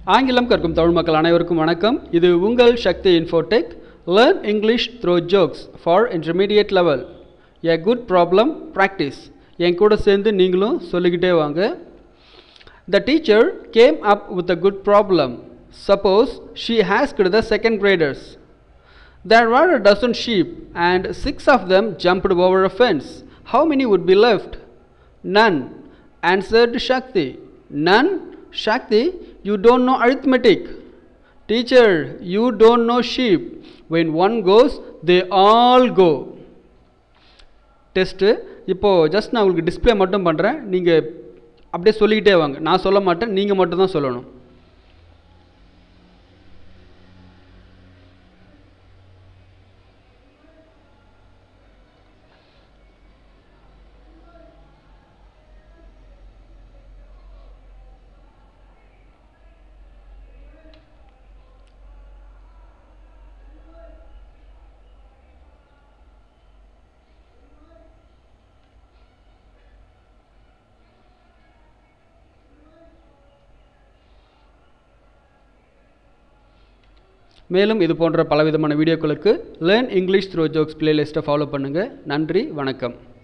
ஆங்கிலம் கற்கும் தமிழ் மக்கள் அனைவருக்கும் வணக்கம். இது உங்கள் Sakthi Infotech. Learn English through jokes for intermediate level. A good problem practice. என் கூட சேர்ந்து நீங்களும் சொல்லிக்கிட்டே வாங்க. The teacher came up with a good problem. Suppose she asked the second graders. There were a dozen sheep and 6 of them jumped over a fence. How many would be left? None, answered Shakti. None? Shakti, you don't know arithmetic. Teacher, you don't know sheep. When one goes, they all go. Test. இப்போ just நான் உங்களுக்கு display மட்டும் பண்ணுறேன். நீங்கள் அப்படியே சொல்லிக்கிட்டே வாங்க. நான் சொல்ல மாட்டேன், நீங்கள் மட்டும் தான் சொல்லணும். மேலும் இது போன்ற பலவிதமான வீடியோக்களுக்கு லேர்ன் இங்கிலீஷ் த்ரூ ஜோக்ஸ் பிளேலிஸ்ட்டை ஃபாலோ பண்ணுங்கள். நன்றி, வணக்கம்.